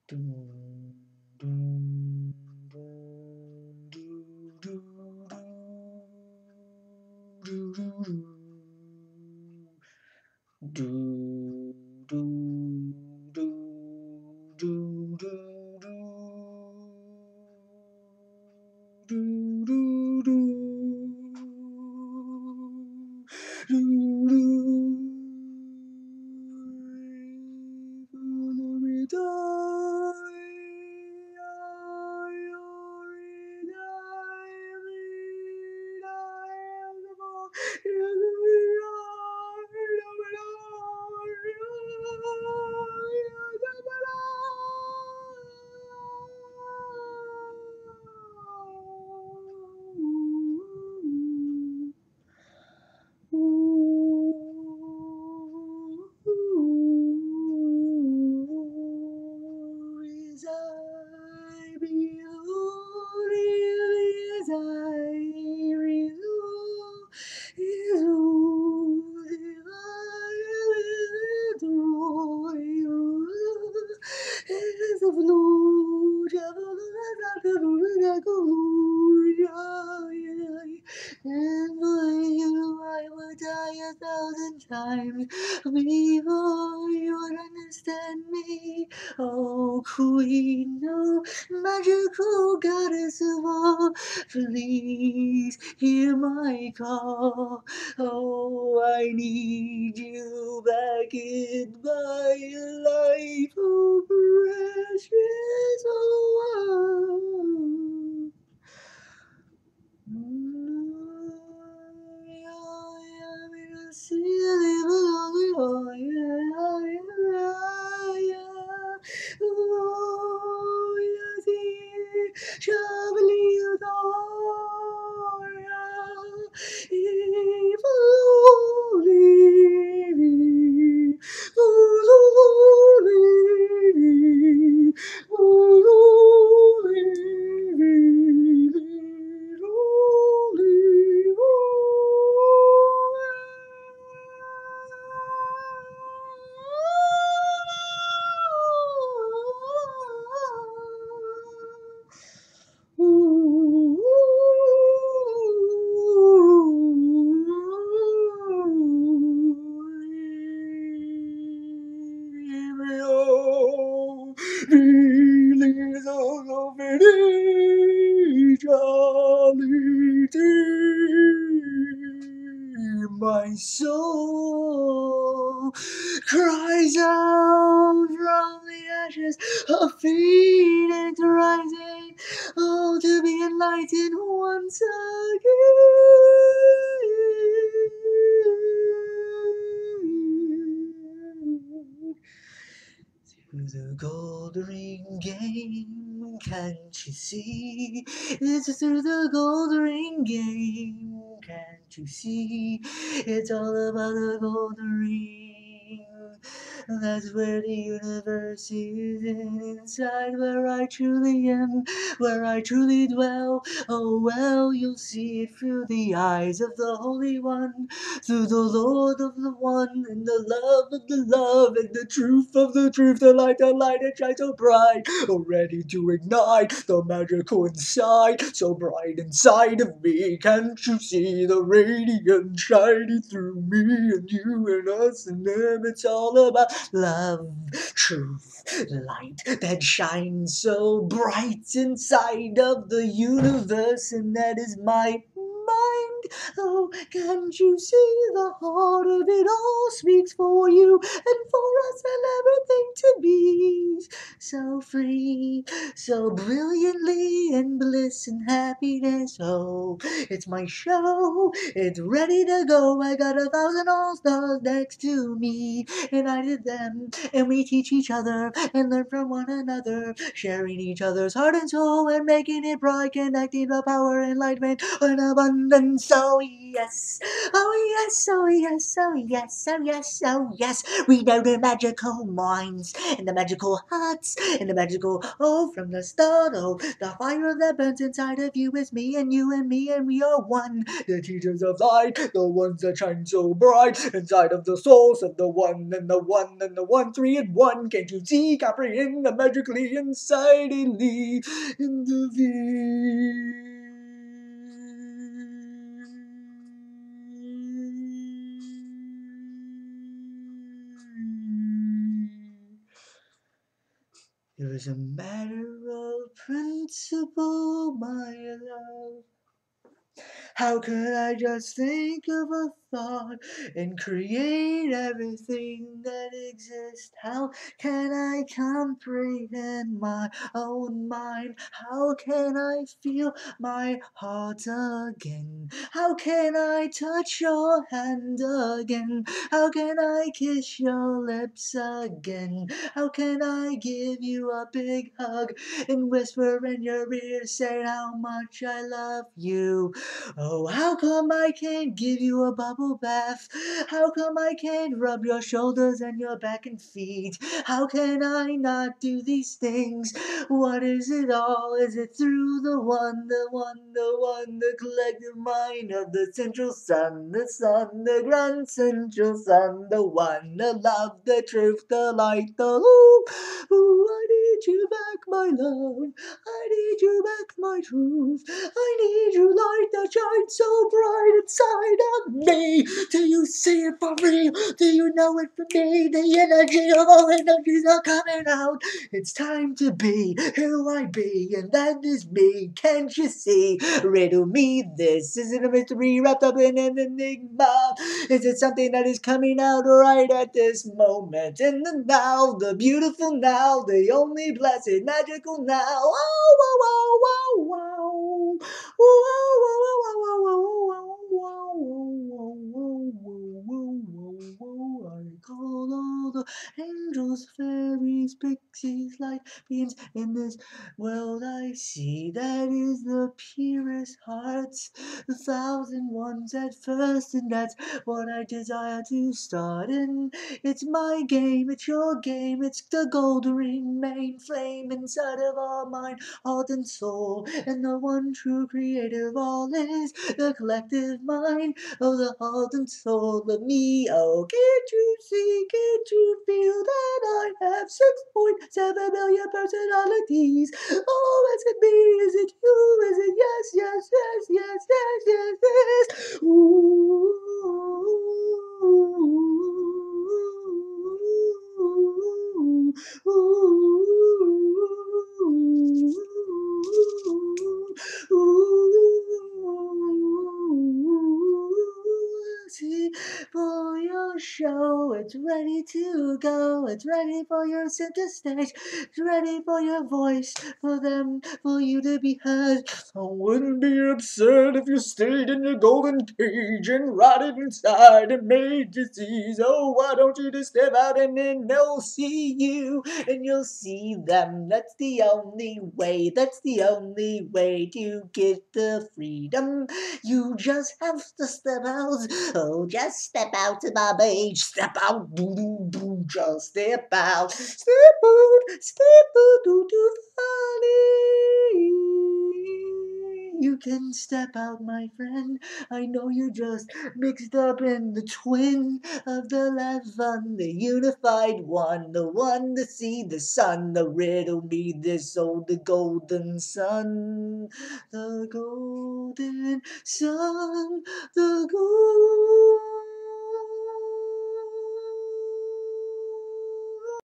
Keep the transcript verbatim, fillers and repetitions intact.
Dun, dun, dun, doo, doo, doo, doo, doo, doo, doo, doo, doo, doo, doo, doo, doo, doo, doo. And for you I would die a thousand times before you would understand me. Oh, queen, oh, magical goddess of all, please hear my call. Oh, I need you back in my life, oh, precious one. Feelings of confidentiality. My soul cries out from the ashes of phoenix rising, oh, to be enlightened once again. Through the gold ring game, can't you see? It's through the gold ring game, can't you see? It's all about the gold ring. That's where the universe is, inside where I truly am, where I truly dwell. Oh well, you'll see it through the eyes of the Holy One, through the Lord of the One, and the love of the love, and the truth of the truth, the light, the light that shines so bright, oh, ready to ignite the magical inside, so bright inside of me. Can't you see the radiance shining through me and you and us and them? It's all about love, truth, light that shines so bright inside of the universe, and that is my mind. Oh, can't you see the heart of it all speaks for you and for us and everything to be so free, so brilliantly in bliss and happiness. Oh, it's my show, it's ready to go. I got a thousand all-stars next to me, and I did them, and we teach each other and learn from one another, sharing each other's heart and soul and making it bright, connecting the power, enlightenment, and abundance. Oh yes, oh yes, oh yes, oh yes, oh yes, oh yes. We know the magical minds and the magical hearts and the magical, oh, from from the start. Oh, the fire that burns inside of you is me and you and me and we are one. The teachers of light, the ones that shine so bright inside of the souls of the one and the one and the one, three and one. Can't you see, comprehend the magically insidedly in the V? It was a matter of principle, my love. How could I just think of a thought and create everything that exists? How can I comprehend my own mind? How can I feel my heart again? How can I touch your hand again? How can I kiss your lips again? How can I give you a big hug and whisper in your ear saying how much I love you? Oh, how come I can't give you a bubble bath? How come I can't rub your shoulders and your back and feet? How can I not do these things? What is it all? Is it through the one, the one, the one, the collective mind of the central sun, the sun, the grand central sun, the one, the love, the truth, the light, the ooh, ooh, I need you back, my love. I need you back, my truth. I need you light that shines so bright inside of me. Do you see it for real? Do you know it for me? The energy of all energies are coming out. It's time to be who I be, and that is me. Can't you see? Riddle me this. Is it a mystery wrapped up in an enigma? Is it something that is coming out right at this moment? In the now, the beautiful now, the only blessed magical now. Oh, wow, wow, wow, wow. I call all the angels, fairies, pixies, light beings in this world I see. That is the purest hearts, the thousand ones at first, and that's what I desire to start. And it's my game, it's your game, it's the golden ring, main flame inside of our mind, heart and soul, and the one true creator of all is the collective mind of the heart and soul of me. Oh, can't you see, can't you feel that I have six point seven million personalities? Oh, is it me, is it you, is it yes, yes, yes, yes, yes, yes, yes? Ooh, ooh, ooh, ooh, see for your show, it's ready to go, it's ready for your center stage, it's ready for your voice, for them, for you to be heard. I wouldn't be upset if you stayed in your golden cage and rotted inside and made disease. Oh, why don't you just step out and then they'll see you and you'll see them. That's the only way, that's the only way to get the freedom. You just have to step out. Oh, just step out to my page. Step out, doo doo doo. Just step out. Step out, step out, doo doo funny. You can step out, my friend. I know you're just mixed up in the twin of the last one, the unified one, the one to see the sun, the riddle me this, oh, the golden sun, the golden sun, the golden